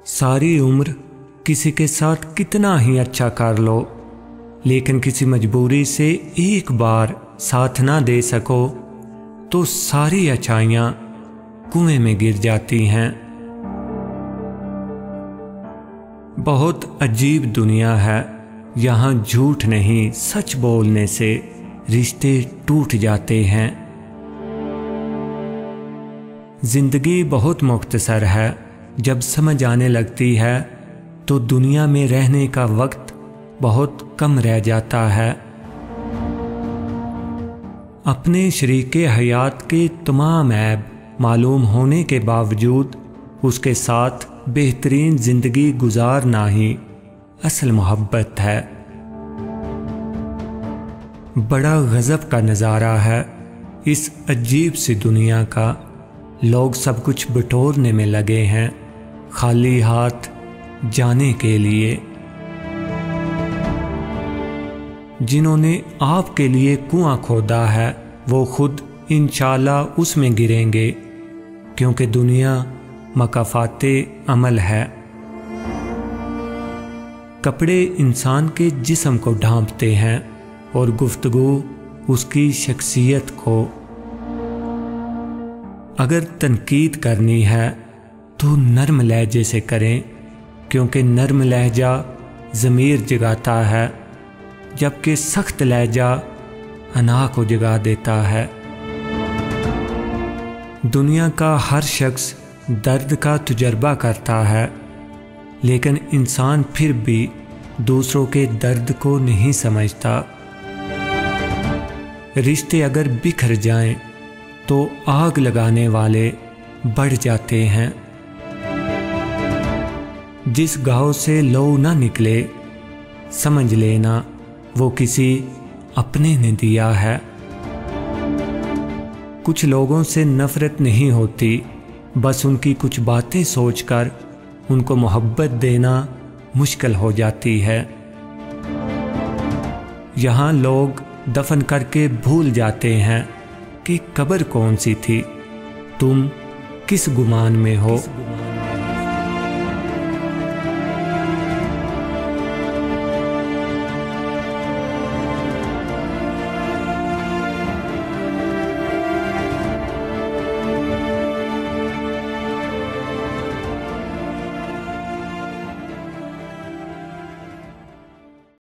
सारी उम्र किसी के साथ कितना ही अच्छा कर लो, लेकिन किसी मजबूरी से एक बार साथ ना दे सको तो सारी अच्छाइयाँ कुएं में गिर जाती हैं। बहुत अजीब दुनिया है, यहाँ झूठ नहीं सच बोलने से रिश्ते टूट जाते हैं। जिंदगी बहुत मुख्तसर है, जब समझ आने लगती है तो दुनिया में रहने का वक्त बहुत कम रह जाता है। अपने शरीके हयात के तमाम ऐब मालूम होने के बावजूद उसके साथ बेहतरीन जिंदगी गुजारना ही असल मोहब्बत है। बड़ा गजब का नज़ारा है इस अजीब सी दुनिया का। लोग सब कुछ बटोरने में लगे हैं, खाली हाथ जाने के लिए। जिन्होंने आपके लिए कुआं खोदा है वो खुद इंशाल्लाह उसमें गिरेंगे, क्योंकि दुनिया मकाफाते अमल है। कपड़े इंसान के जिस्म को ढांपते हैं और गुफ्तगू उसकी शख्सियत को। अगर तनकीद करनी है तो नर्म लहजे से करें, क्योंकि नर्म लहजा ज़मीर जगाता है, जबकि सख्त लहजा अना को जगा देता है। दुनिया का हर शख्स दर्द का तजुर्बा करता है, लेकिन इंसान फिर भी दूसरों के दर्द को नहीं समझता। रिश्ते अगर बिखर जाएं तो आग लगाने वाले बढ़ जाते हैं। जिस घाव से लहू ना निकले समझ लेना वो किसी अपने ने दिया है। कुछ लोगों से नफरत नहीं होती, बस उनकी कुछ बातें सोचकर उनको मोहब्बत देना मुश्किल हो जाती है। यहाँ लोग दफन करके भूल जाते हैं कि कब्र कौन सी थी, तुम किस गुमान में हो।